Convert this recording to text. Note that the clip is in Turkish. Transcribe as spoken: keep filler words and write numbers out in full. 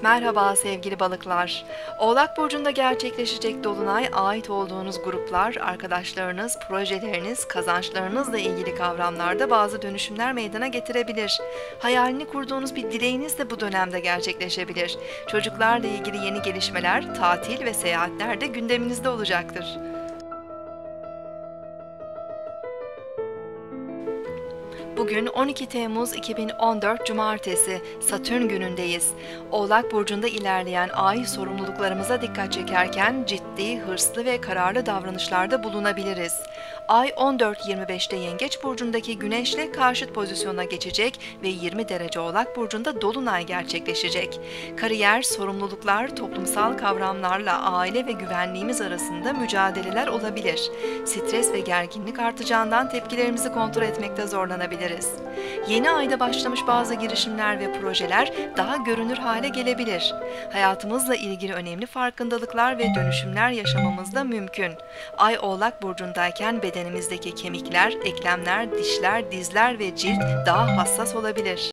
Merhaba sevgili balıklar. Oğlak Burcu'nda gerçekleşecek dolunay ait olduğunuz gruplar, arkadaşlarınız, projeleriniz, kazançlarınızla ilgili kavramlarda bazı dönüşümler meydana getirebilir. Hayalini kurduğunuz bir dileğiniz de bu dönemde gerçekleşebilir. Çocuklarla ilgili yeni gelişmeler, tatil ve seyahatler de gündeminizde olacaktır. Bugün on iki Temmuz iki bin on dört Cumartesi, Satürn günündeyiz. Oğlak Burcu'nda ilerleyen ay sorumluluklarımıza dikkat çekerken ciddi, hırslı ve kararlı davranışlarda bulunabiliriz. Ay on dört yirmi beşte Yengeç Burcu'ndaki Güneş'le karşıt pozisyona geçecek ve yirmi derece Oğlak Burcu'nda Dolunay gerçekleşecek. Kariyer, sorumluluklar, toplumsal kavramlarla aile ve güvenliğimiz arasında mücadeleler olabilir. Stres ve gerginlik artacağından tepkilerimizi kontrol etmekte zorlanabiliriz. Yeni ayda başlamış bazı girişimler ve projeler daha görünür hale gelebilir. Hayatımızla ilgili önemli farkındalıklar ve dönüşümler yaşamamız da mümkün. Ay Oğlak Burcu'ndayken bedenimizdeki kemikler, eklemler, dişler, dizler ve cilt daha hassas olabilir.